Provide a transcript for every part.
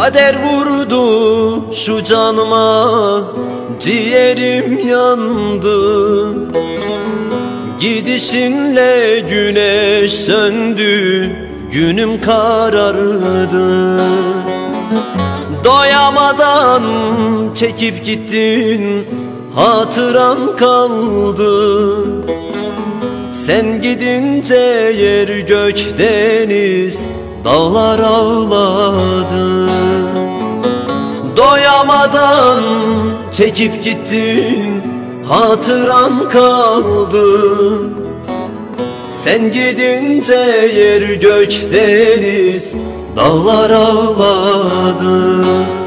Kader vurdu şu canıma, ciğerim yandı. Gidişinle güneş söndü, günüm karardı. Doyamadan çekip gittin, hatıran kaldı. Sen gidince yer gök deniz, dağlar ağladı. Doyamadan çekip gittin, hatıran kaldı. Sen gidince yer gök deniz, dağlar ağladı.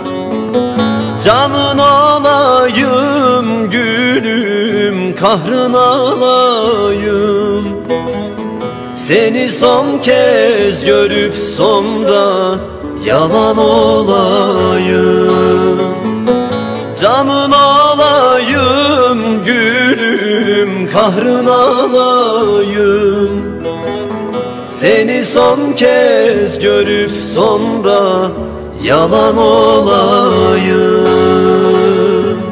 Canın olayım gülüm, kahrın alayım. Seni son kez görüp sonra yalan olayım. Canın olayım gülüm, kahrın alayım. Seni son kez görüp sonra yalan olayım.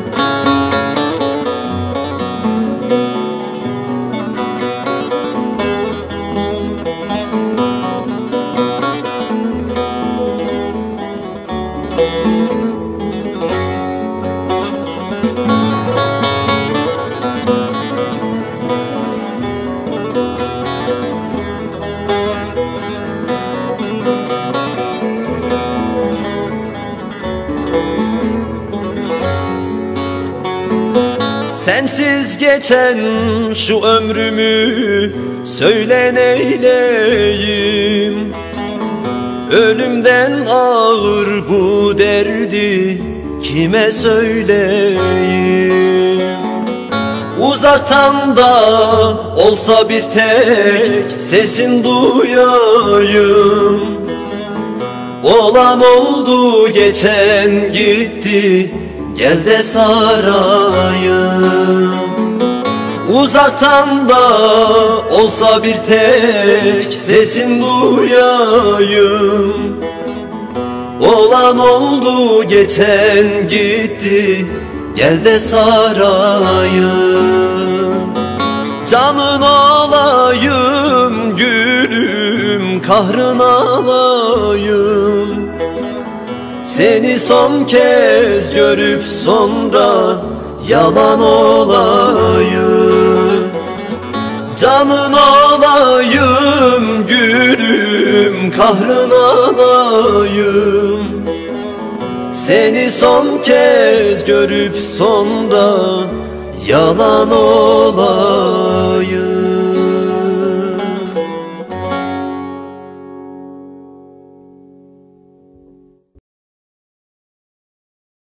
Sensiz geçen şu ömrümü söyle neyleyim? Ölümden ağır bu derdi kime söyleyeyim? Uzaktan da olsa bir tek sesin duyayım. Olan oldu, geçen gitti, gel de sarayım. Uzaktan da olsa bir tek sesin duyayım. Olan oldu, geçen gitti, gel de sarayım. Canın olayım gülüm, kahrın alayım. Seni son kez görüp sonra yalan olayım. Canın olayım gülüm, kahrın alayım. Seni son kez görüp sonra yalan olayım.